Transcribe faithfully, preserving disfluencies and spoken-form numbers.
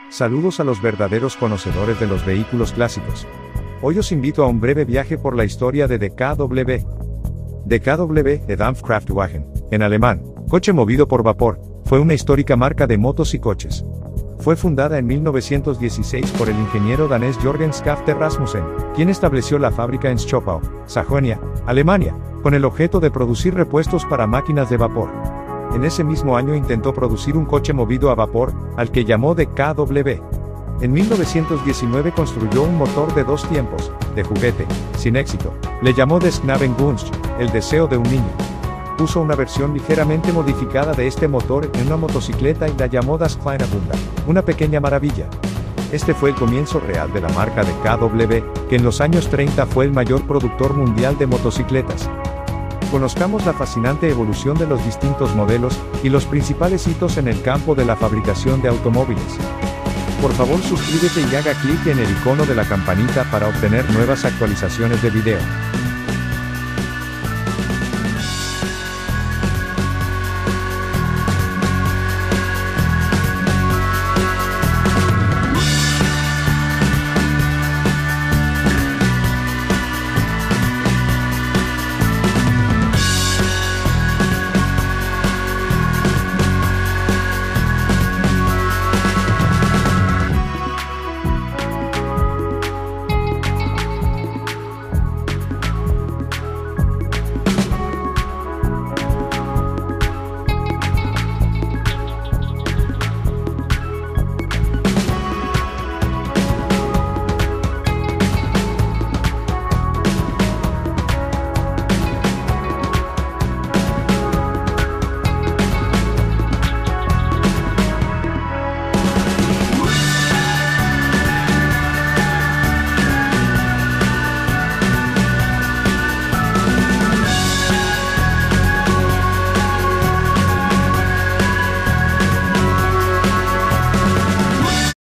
Saludos a los verdaderos conocedores de los vehículos clásicos. Hoy os invito a un breve viaje por la historia de D K W. D K W, de Dampfkraftwagen, en alemán, coche movido por vapor, fue una histórica marca de motos y coches. Fue fundada en mil novecientos dieciséis por el ingeniero danés Jørgen Skafte Rasmussen, quien estableció la fábrica en Schopau, Sajonia, Alemania, con el objeto de producir repuestos para máquinas de vapor. En ese mismo año intentó producir un coche movido a vapor, al que llamó D K W. En mil novecientos diecinueve construyó un motor de dos tiempos, de juguete, sin éxito. Le llamó Des Knabenwunsch, el deseo de un niño. Puso una versión ligeramente modificada de este motor en una motocicleta y la llamó Das kleine Wunder, una pequeña maravilla. Este fue el comienzo real de la marca D K W, que en los años treinta fue el mayor productor mundial de motocicletas. Conozcamos la fascinante evolución de los distintos modelos, y los principales hitos en el campo de la fabricación de automóviles. Por favor suscríbete y haga clic en el icono de la campanita para obtener nuevas actualizaciones de video.